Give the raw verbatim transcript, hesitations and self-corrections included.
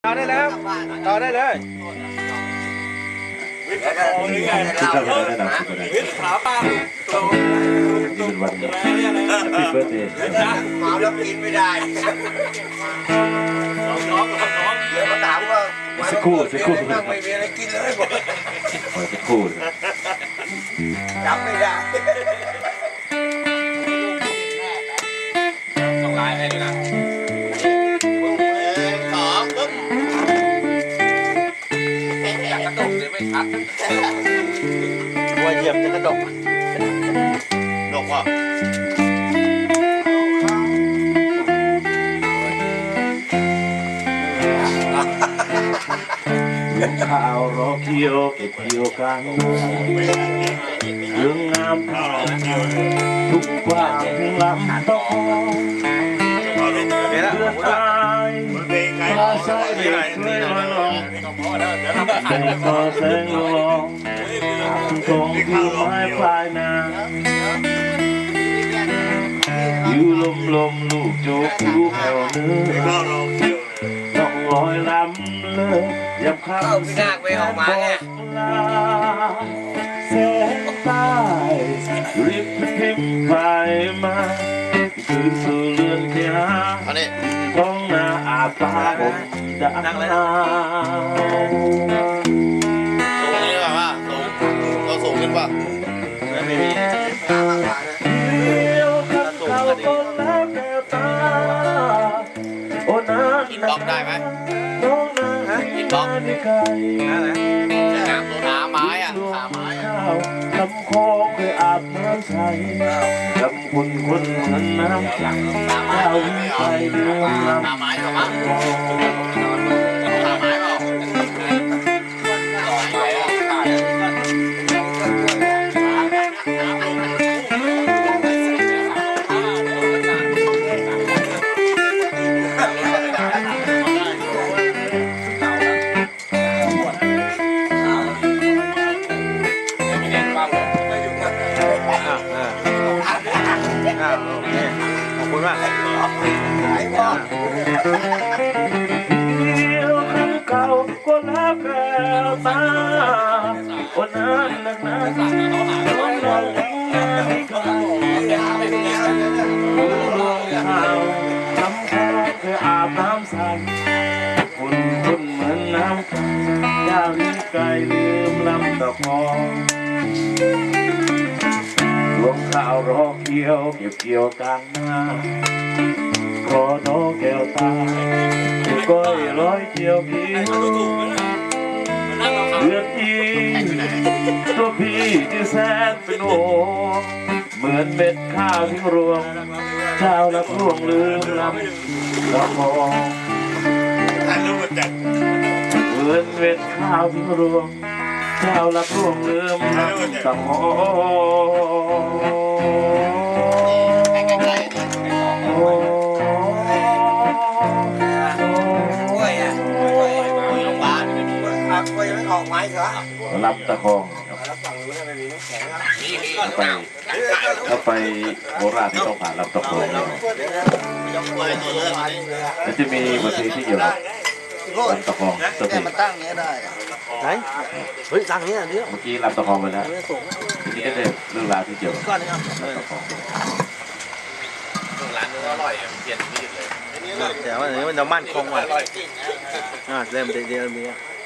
ต่อได้แล้วต่อได้เลยวิทย์ขาวิทย์ขาป้าตรงตรงวันนี้ปิดเบอร์เดย์เมาแล้วกินไม่ได้น้องน้องน้องเดี๋ยวมาถามว่าสักครู่สักครู่ไม่มีอะไรกินเลยบอกสักครู่จำไม่ได้ต้องไลน์ให้ด้วยนะสองปุ๊บอยากกระดกเลยไม่ชัดวัวเหยียบจะกระดกดกว่ะข้าวรอเกี่ยวเก็บเกี่ยวกันเรื่องงามทองทุกกว่าเพียงลำตะคองเดือดตายปลาใส่เด็กไม่ลอยลงแต่พอแสงลองตรงที่ไม้ปลายนาอยู่ลมลมลูกโจ๊กผิวแผ่วเนื้อต้องลอยลำเลยยับข้าวพี่นาคไปออกมาไงแสงใต้ริบพิมไปมาคือสู่เรือนแค่ท้องนาอาบตาผมดานั่งเลยสูงนี่แบบว่าสูงเราสูงขึ้นป่ะไม่มีเดียวข้างเขาต้นแล้วแก้วตาโอ้น้าอินบ็อกได้ไหมน้องนาอินบ็อกได้ไกลน้ำตัวน้ำไม้อ่ะขาไม้ลำคอเคยอาบน้ำใสลำคุณคนเหมือนน้ำจังเจ้าวิ่งไปเดือดลำขาไม้หรอมั้งขาไม้เปล่าต่อไปอ่ะขอบคุณมากเดียวคำเก่าก็แล้วแก้วตาคนนั้นนักหนาคนเราทิ้งงานให้เขาลงข่าวทำคอเคยอาบน้ำใสคนคนเหมือนน้ำใจยาลิ้นไก่ลืมลำตะคองรวงข้าวรอเกี่ยวเก็บเกี่ยวกลางนารอน้องแก้วตาก้อยร้อยเกี่ยวเกี่ยวเลือดจีตัวพี่ที่แสนเป็นโอเหมือนเม็ดข้าวทิ้งรวงเจ้าละพวงลืมลำละมองเหมือนเม็ดข้าวทิ้งรวงเจ้าละพวงลืมลำละมองออกไม้เหรอรับตะคองไปถ้าไปโบราณที่ต้องผ่านรับตะคองเลยแล้วจะมีบทเพลงที่เกี่ยวกับรับตะคองตัวเพลงมันตั้งนี้ได้ไหนเฮ้ยตั้งนี้อันนี้เมื่อกี้รับตะคองไปแล้วทีนี้ก็จะเรื่องราวที่เกี่ยวกับรับตะคองร้านนี้อร่อยเปลี่ยนที่เลยแต่ว่าอันนี้มันจะมั่นคงว่ะอ่าเริ่มเดียวมี